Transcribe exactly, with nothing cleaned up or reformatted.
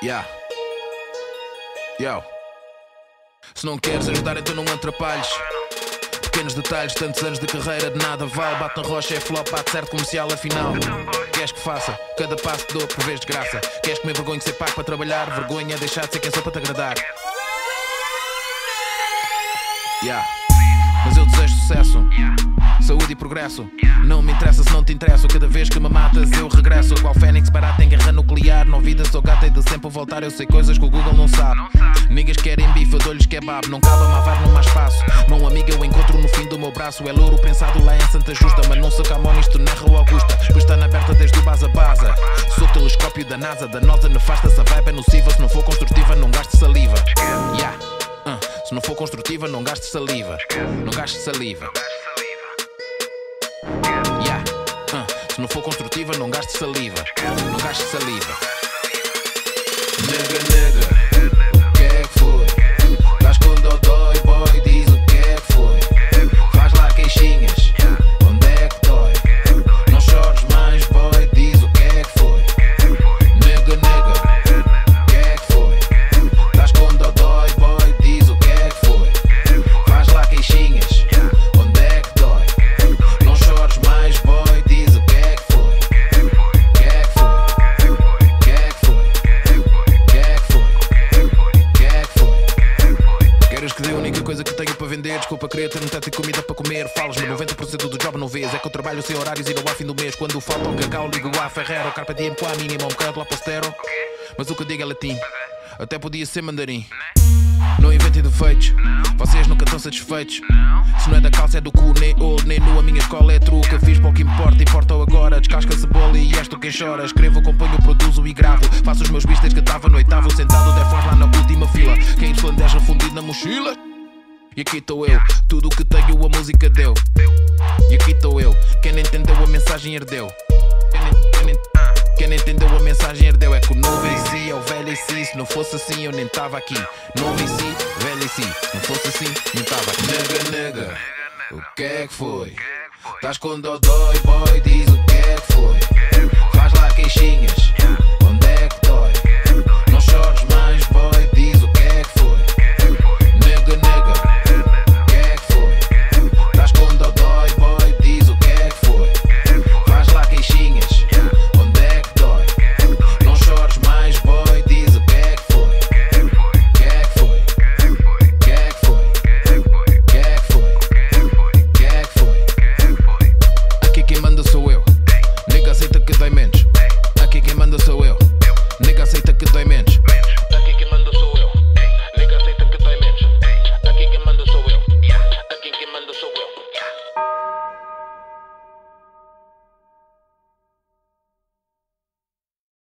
Yeah. Yo. Se não queres ajudar, então não atrapalhes. Pequenos detalhes, tantos anos de carreira, de nada vale. Bate na rocha, é flop, bate certo comercial, afinal. Queres que faça? Cada passo que dou, por vez de graça. Queres comer vergonha de ser pago para trabalhar? Vergonha é deixar de ser quem sou para te agradar. Yeah. Mas eu desejo sucesso, saúde e progresso. Não me interessa se não te interesso. Cada vez que me matas eu regresso. Qual fênix barato em guerra nuclear. Não vida, sou gata e de sempre voltar. Eu sei coisas que o Google não sabe. Niggas querem bife, eu dou-lhes kebab. Não cabe amavar, não há espaço. Mão amiga eu encontro no fim do meu braço. É louro pensado lá em Santa Justa. Mas não sou camão nisto na Rua Augusta. Pois está na aberta desde o Baza Baza. Sou telescópio da NASA. Danosa, nefasta, essa vibe é nociva. Se não for construtiva não gaste saliva. Yeah. Uh, se não for construtiva não gaste saliva. Não gaste saliva. Yeah. Uh, se não for construtiva não gaste saliva. Não gaste saliva. Nega, nega, o que é que foi? Estás com dodói, boy, diz o que é que foi. Faz lá queixinhas, onde é que dói? Não chores mais, boy, diz o que é que foi. Nega, nega, o que é que foi? Estás com dodói, boy, diz o que é que foi. Faz lá queixinhas, onde é que dói? Não chores mais, boy, diz o que é que foi. Que é que foi? Que é que foi? Que é que foi? Que é que foi? Queres que dê a única coisa que tenho para vender? Desculpa, querer ter um teto e comida para comer. Falas-me noventa por cento do job não vês. É que eu trabalho sem horários e não há fim do mês. Quando falta um cacau ligo a Ferrero. Carpa diem com a mínima, um bocado lá postero. Mas o que eu digo é latim. Até podia ser mandarim. Não inventem defeitos, vocês nunca estão satisfeitos. Se não é da calça é do cu, nem old, nem nu. A minha escola é truca, fiz para o que importa. Importa agora, descasca a cebola e és tu quem chora. Escrevo, componho, produzo e gravo. Faço os meus beats desde que estava no oitavo. Sentado defós lá na última fila. Quem Y dez refundido na mochila. E aqui estou eu, tudo o que tenho a música deu. E aqui estou eu, quem não entendeu a mensagem herdeu. Quem nem, quem nem, quem não entendeu a mensagem herdeu. É que o novo em si é o velho em si. Se não fosse assim eu nem estava aqui. Novo em si, velho em si. Se não fosse assim, nem estava aqui. Nega, nega, o que é que foi? Estás com dodói, boy, diz o que é que foi. Faz lá queixinhas, onde é que dói? Não chores mais, boy, diz